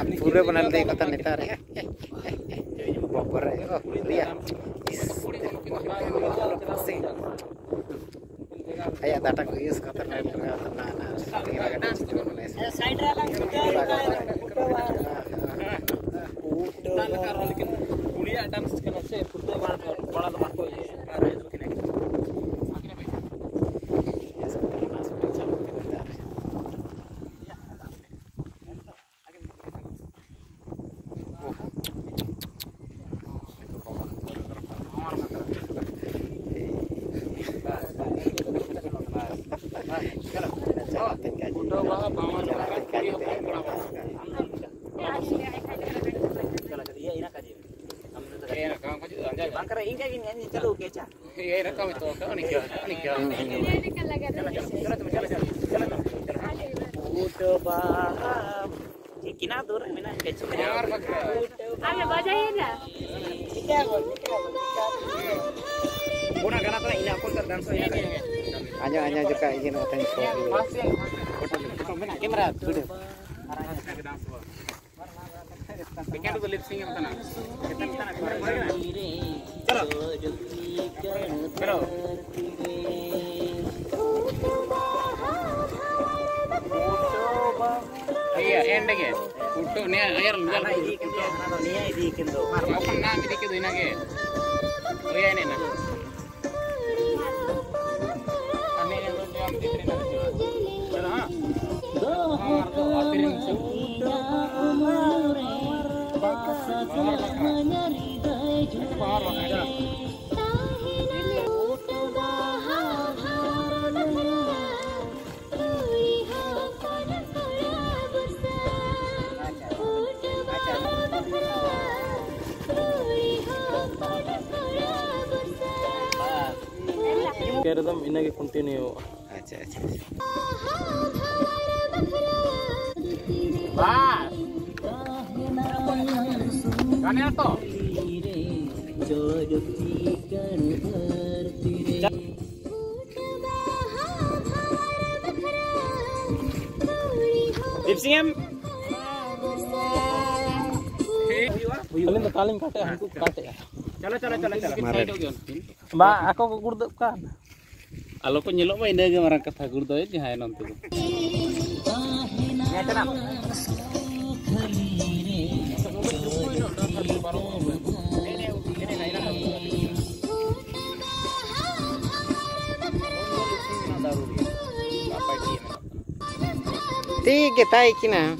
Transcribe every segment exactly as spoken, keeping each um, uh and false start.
पूरे बना दे कता नेतार है बबर है ओ लिया ayah data ko use kata na na na side ra lang kuliah dance kana se putto bada da marko are kine akine bhai yes kata na so chalu kare Bangkara ini kayak gini aja calo keca. Iya rekam itu kan ini ini kan. Ini kan lagi ada. Jalan jalan jalan jalan. Udah paham. Kina tur mina keca. Ayo bajain ya. Iya gol. Puna gana tuh ini aku terdansa ini. Aja aja juga izin oteng sorry. Masih. Foto mina kamera video. Bikin dulu lip sync apa nak? Kita kita nak kemarin kemarin. Chalo. Chalo. Iya, end ke. Foto ni air luar. Ini kinto. Ni ini kinto. Apa nama ini kinto ini ke? Oh ya ini na. Ane yang tu yang di sini na. Chalo ha. Doh. Apirin se. Keradam inage continue. Acha acha. Bas. Kane ato. Lip sync Alin to kaling kate aku kate. Chalo chalo chalo chalo. Ba ako ko gurdo kan. Alo ko nyelok ba inde ge marang katha gurdo e jahay nonte. Ngata na. Tiga tai kina.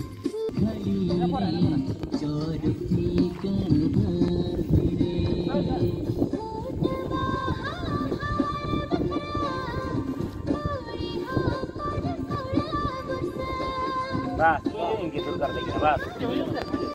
Bas, gitu kar lagi bas.